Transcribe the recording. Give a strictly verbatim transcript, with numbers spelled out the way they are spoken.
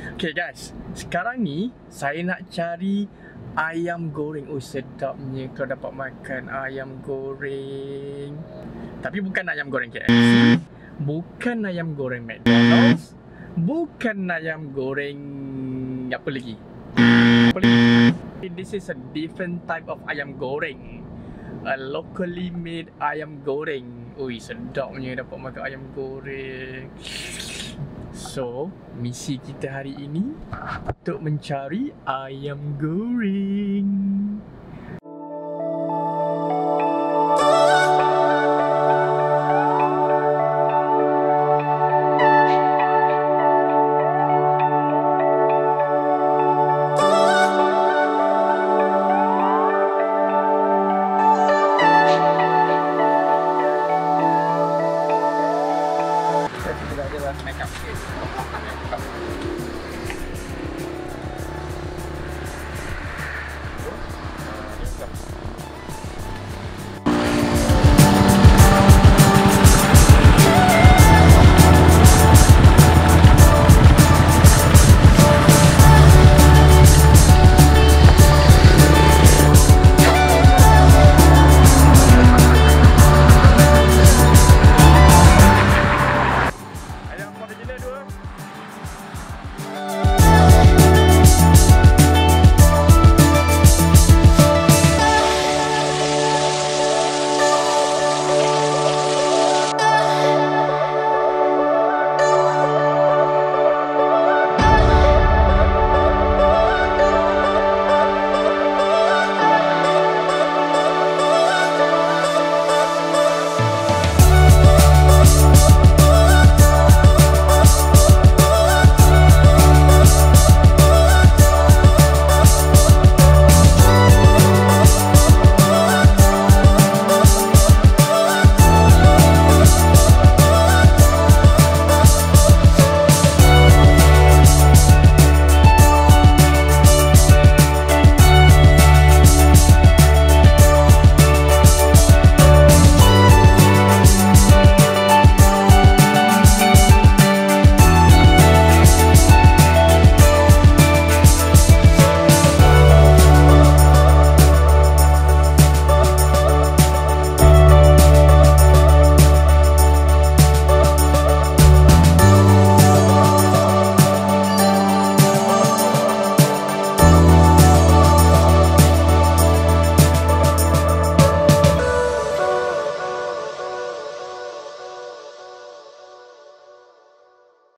Okay guys, sekarang ni saya nak cari ayam goreng. Oh sedapnya kalau dapat makan ayam goreng. Tapi bukan ayam goreng K F C, bukan ayam goreng McDonald, bukan ayam goreng apa lagi? Apa lagi? This is a different type of ayam goreng. A locally made ayam goreng. Ui sedapnya dapat makan ayam goreng. So, misi kita hari ini untuk mencari ayam goreng.